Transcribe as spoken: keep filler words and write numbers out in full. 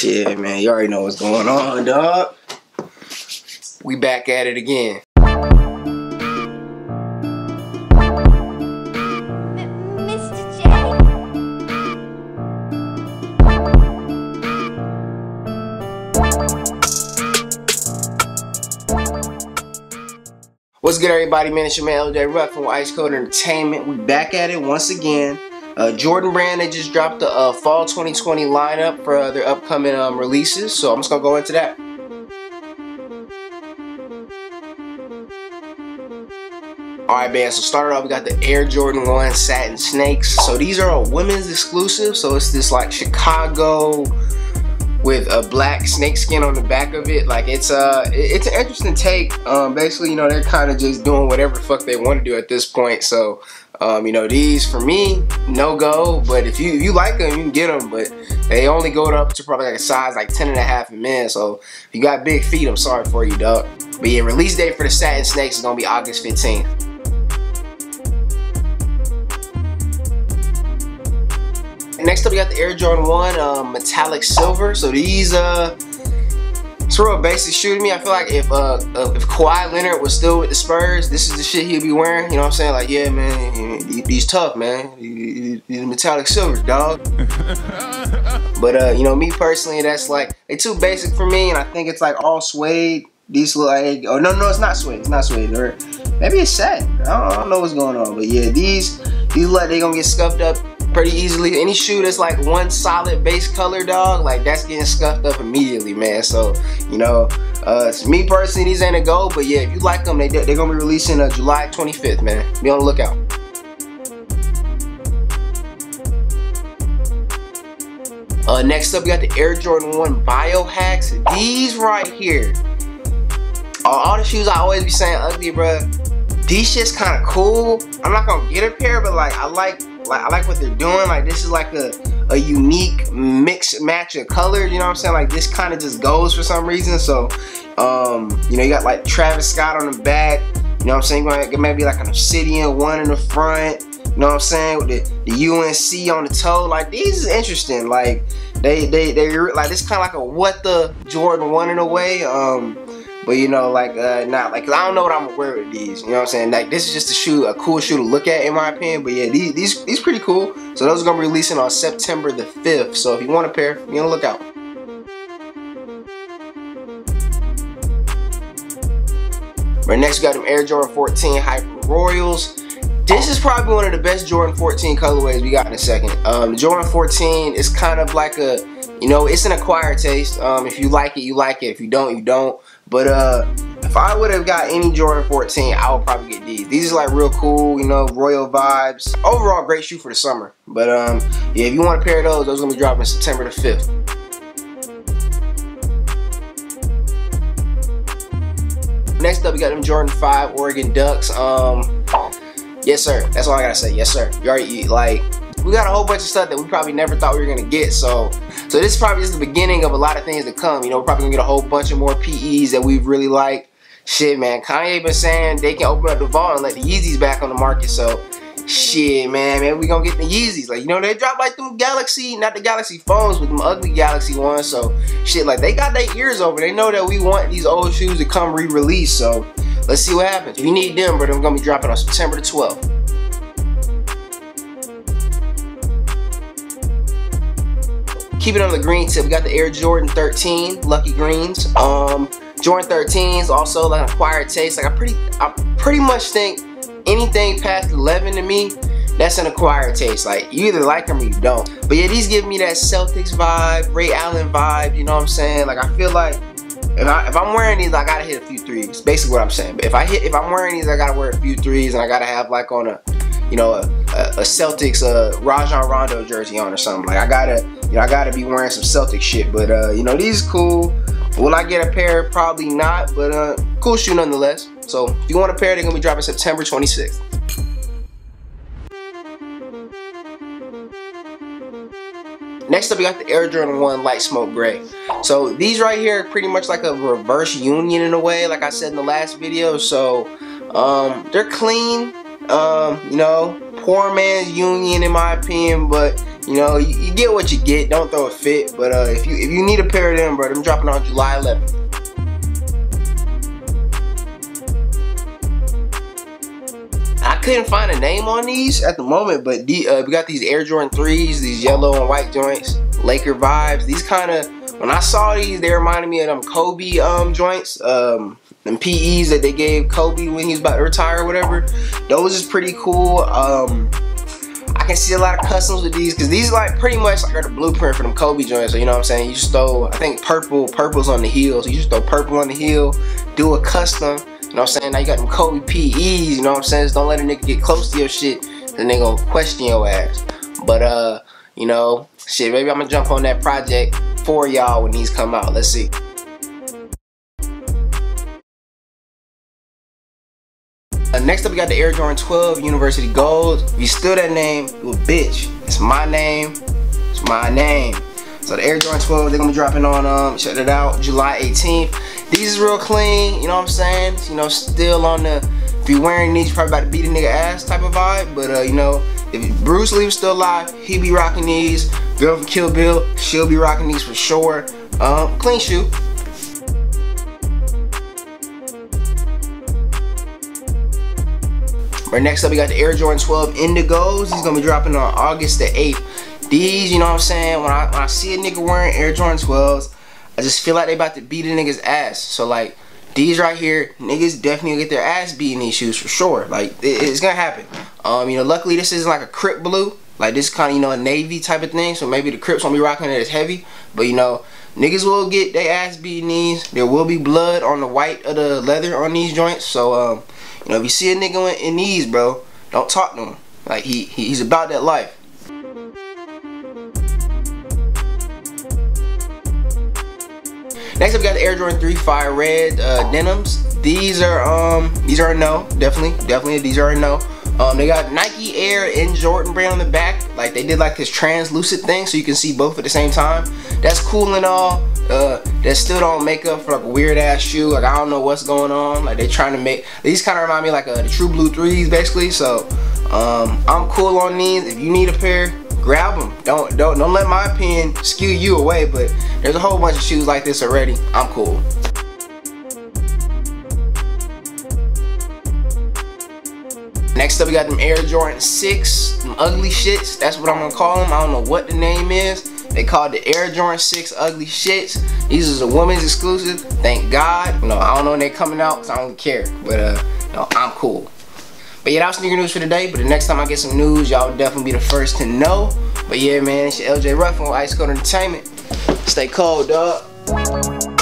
Shit, man, you already know what's going on, dog. We back at it again. Mister J. What's good, everybody? Man, it's your man L J Ruck from Ice Cold Entertainment. We back at it once again. Uh, Jordan Brand, they just dropped the uh, fall twenty twenty lineup for uh, their upcoming um, releases, so I'm just gonna go into that. Alright, man, so started off, we got the Air Jordan one Satin Snakes. So these are a women's exclusive, so it's this like Chicago with a black snake skin on the back of it. Like, it's uh it's an interesting take. Um, basically, you know, they're kind of just doing whatever the fuck they want to do at this point. So um, you know, these for me, no go. But if you if you like them, you can get them. But they only go up to probably like a size like ten and a half in men. So if you got big feet, I'm sorry for you, dog. But yeah, release date for the Satin Snakes is gonna be August fifteenth. Next up, we got the Air Jordan one um, Metallic Silver. So these, uh, it's real basic shoe to me. I feel like if uh, uh, if Kawhi Leonard was still with the Spurs, this is the shit he'd be wearing. You know what I'm saying? Like, yeah, man, these tough, man. These Metallic Silvers, dog. But uh, you know, me personally, that's like, they too basic for me, and I think it's like all suede. These look like, oh no, no, it's not suede. It's not suede. Or maybe it's satin. I don't, I don't know what's going on, but yeah, these these like they gonna get scuffed up pretty easily. Any shoe that's like one solid base color, dog, like that's getting scuffed up immediately, man. So you know, uh, to me personally, these ain't a go. But yeah, if you like them, they they're gonna be releasing uh, July twenty-fifth, man. Be on the lookout. Uh, next up, we got the Air Jordan one Biohacks. These right here, uh, all the shoes I always be saying ugly, bruh. These shit's kind of cool. I'm not gonna get a pair, but like I like. Like, I like what they're doing. Like, this is like a, a unique mix match of colors, you know what I'm saying? Like, this kind of just goes for some reason. So, um, you know, you got like Travis Scott on the back, you know what I'm saying? You're gonna maybe like an Obsidian one in the front, you know what I'm saying? With the, the U N C on the toe. Like, these is interesting. Like, they, they, they, like, this kind of like a what the Jordan one in a way. Um, But you know, like, uh, not like, cause I don't know what I'm gonna wear with these. You know what I'm saying? Like, this is just a shoe, a cool shoe to look at, in my opinion. But yeah, these, these, these pretty cool. So those are gonna be releasing on September the fifth. So if you want a pair, be on the lookout. Right, next we got them Air Jordan fourteen Hyper Royals. This is probably one of the best Jordan fourteen colorways we got in a second. Um, the Jordan fourteen is kind of like a, you know, it's an acquired taste. Um, if you like it, you like it. If you don't, you don't. But uh, if I would have got any Jordan fourteen, I would probably get these. These are like real cool, you know, royal vibes. Overall, great shoe for the summer. But um, yeah, if you want a pair of those, those are gonna be dropping September the fifth. Next up, we got them Jordan five Oregon Ducks. Um, yes, sir. That's all I gotta say. Yes, sir. You already like. We got a whole bunch of stuff that we probably never thought we were gonna get. So, so this is probably just the beginning of a lot of things to come. You know, we're probably gonna get a whole bunch of more P Es that we really like. Shit, man. Kanye been saying they can open up the vault and let the Yeezys back on the market. So, shit, man, man, we gonna get the Yeezys. Like, you know, they dropped like them Galaxy, not the Galaxy phones, but them ugly Galaxy ones. So, shit, like they got their ears open. They know that we want these old shoes to come re-release. So, let's see what happens. If you need them, but I'm gonna be dropping on September the twelfth. Keep it on the green tip. We got the Air Jordan thirteen Lucky Greens. Um, Jordan thirteens also like an acquired taste. Like I pretty, I pretty much think anything past eleven to me, that's an acquired taste. Like you either like them or you don't. But yeah, these give me that Celtics vibe, Ray Allen vibe. You know what I'm saying? Like I feel like if I if I'm wearing these, I gotta hit a few threes. Basically what I'm saying. But if I hit, if I'm wearing these, I gotta wear a few threes, and I gotta have like on a, you know, a, a, a Celtics uh, Rajon Rondo jersey on or something. Like I gotta. You know, I gotta be wearing some Celtic shit, but uh, you know, these cool. Will I get a pair? Probably not, but uh, cool shoe nonetheless. So if you want a pair, they're gonna be dropping September twenty-sixth. Next up, we got the Air Jordan one Light Smoke Gray. So these right here are pretty much like a reverse union in a way, like I said in the last video. So um, they're clean, um, you know, poor man's union in my opinion, but you know, you, you get what you get. Don't throw a fit. But uh, if you if you need a pair of them, bro, them dropping on July eleventh. I couldn't find a name on these at the moment, but the, uh, we got these Air Jordan threes, these yellow and white joints, Laker vibes. These kind of, when I saw these, they reminded me of them Kobe um, joints, um, them P Es that they gave Kobe when he was about to retire or whatever. Those is pretty cool. Um, I can see a lot of customs with these because these like pretty much like are the blueprint for them Kobe joints. So you know what I'm saying? You just throw, I think purple, purple's on the heel. So you just throw purple on the heel, do a custom. You know what I'm saying? Now you got them Kobe P Es, you know what I'm saying? Just don't let a nigga get close to your shit, then they gonna question your ass. But uh, you know, shit, maybe I'm gonna jump on that project for y'all when these come out. Let's see. Uh, next up, we got the Air Jordan twelve University Gold. If you steal that name, you a bitch. It's my name. It's my name. So the Air Jordan twelve, they're gonna be dropping on, um, check it out, July eighteenth. These is real clean, you know what I'm saying? You know, still on the, if you're wearing these, you're probably about to beat a nigga ass type of vibe. But, uh, you know, if Bruce Lee was still alive, he'd be rocking these. Girl from Kill Bill, she'll be rocking these for sure. Um, clean shoe. Right, next up, we got the Air Jordan twelve Indigos. These gonna be dropping on August the eighth. These, you know what I'm saying? When I when I see a nigga wearing Air Jordan twelves, I just feel like they about to beat a nigga's ass. So like these right here, niggas definitely get their ass beat in these shoes for sure. Like it, it's gonna happen. Um, you know, luckily this isn't like a Crip blue. Like this kind of, you know, a navy type of thing. So maybe the Crips won't be rocking it as heavy. But you know, niggas will get their ass beat in these. There will be blood on the white of the leather on these joints. So um, you know, if you see a nigga in these, bro, don't talk to him. Like he, he he's about that life. Next up, we got the Air Jordan three Fire Red uh, denims. These are um these are a no, definitely, definitely these are a no. Um, they got Nike Air and Jordan brand on the back. Like they did like this translucent thing so you can see both at the same time. That's cool and all. Uh, that still don't make up for like a weird ass shoe. Like I don't know what's going on. Like they trying to make these kind of remind me like uh, the True Blue threes basically. So um, I'm cool on these. If you need a pair, grab them. Don't don't don't let my opinion skew you away. But there's a whole bunch of shoes like this already. I'm cool. Next up, we got them Air Jordan six, them ugly shits. That's what I'm gonna call them. I don't know what the name is. They called the Air Jordan six ugly shits. These is a woman's exclusive. Thank God. You know, I don't know when they're coming out, so I don't care. But uh, you know, I'm cool. But yeah, that was sneaker news for today. But the next time I get some news, y'all will definitely be the first to know. But yeah, man, it's your L J Ruffin with Ice Cold Entertainment. Stay cold, dog.